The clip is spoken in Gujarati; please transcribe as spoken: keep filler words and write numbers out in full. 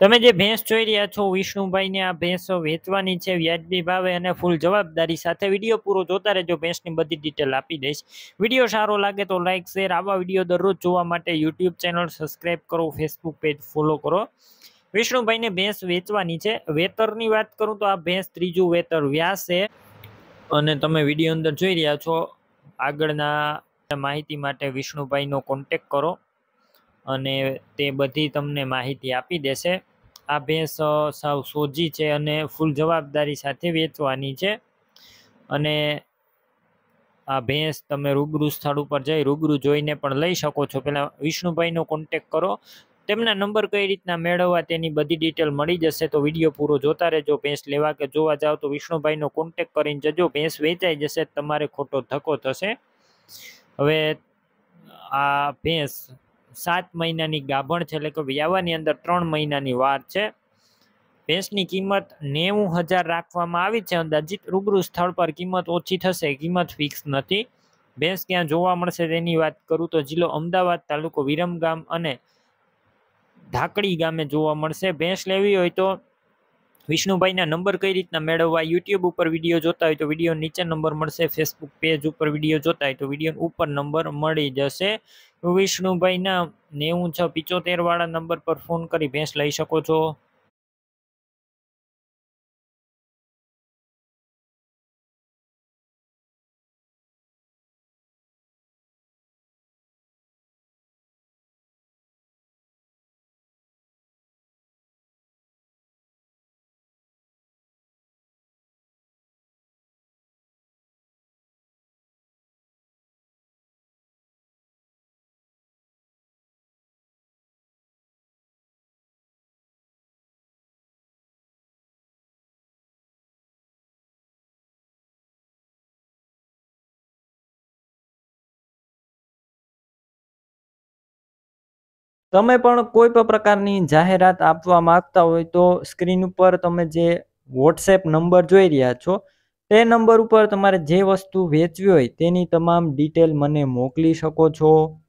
તમે જે ભેંસ જોઈ રહ્યા છો વિષ્ણુભાઈને આ ભેંસ વેચવાની છે વ્યાજબી ભાવે અને ફૂલ જવાબદારી સાથે. વિડીયો પૂરો જોતા રહેજો, ભેંસની બધી ડિટેલ આપી દઈશ. વિડીયો સારો લાગે તો લાઈક શેર, આવા વિડીયો દરરોજ જોવા માટે યુટ્યુબ ચેનલ સબસ્ક્રાઈબ કરો, ફેસબુક પેજ ફોલો કરો. વિષ્ણુભાઈને ભેંસ વેચવાની છે. વેતરની વાત કરું તો આ ભેંસ ત્રીજું વેતર વ્યાસ છે અને તમે વિડીયો અંદર જોઈ રહ્યા છો. આગળના માહિતી માટે વિષ્ણુભાઈનો કોન્ટેક કરો અને તે બધી તમને માહિતી આપી દેશે. આ ભેંસ સાવ સોજી છે અને ફૂલ જવાબદારી સાથે વેચવાની છે. અને આ ભેંસ તમે રૂબરૂ સ્થળ ઉપર જઈ રૂબરૂ જોઈને પણ લઈ શકો છો. પહેલા વિષ્ણુભાઈનો કોન્ટેક કરો. તેમના નંબર કઈ રીતના મેળવવા તેની બધી ડિટેલ મળી જશે. તો વિડીયો પૂરો જોતા રહેજો. ભેંસ લેવા કે જોવા જાઓ તો વિષ્ણુભાઈનો કોન્ટેક કરીને જજો. ભેંસ વેચાઈ જશે, તમારે ખોટો ધક્કો થશે. હવે આ ભેંસ સાત મહિનાની ગાભણ છે, એટલે કે વ્યાવાની અંદર ત્રણ મહિનાની વાર છે. ભેંસની કિંમત નેવું હજાર રાખવામાં આવી છે અંદાજિત. રૂબરૂ સ્થળ પર કિંમત ઓછી થશે, કિંમત ફિક્સ નથી. ભેંસ ક્યાં જોવા મળશે તેની વાત કરું તો જિલ્લો અમદાવાદ, તાલુકો વિરમગામ અને ધાકડી ગામે જોવા મળશે. ભેંસ લેવી હોય તો વિષ્ણુભાઈના નંબર કઈ રીતના મેળવવા, યુટ્યુબ ઉપર વિડીયો જોતા હોય તો વિડીયો નીચે નંબર મળશે, ફેસબુક પેજ ઉપર વિડીયો જોતા હોય તો વિડીયો ઉપર નંબર મળી જશે. વિષ્ણુભાઈના નેવું છ પિચોતેર વાળા નંબર પર ફોન કરી ભેંસ લઈ શકો છો. તમે પણ કોઈ પણ પ્રકારની જાહેરાત આપવા માંગતા હોય તો સ્ક્રીન ઉપર તમે જે વોટ્સએપ નંબર જોઈ રહ્યા છો તે નંબર ઉપર તમારે જે વસ્તુ વેચવી હોય તેની તમામ ડિટેલ મને મોકલી શકો છો.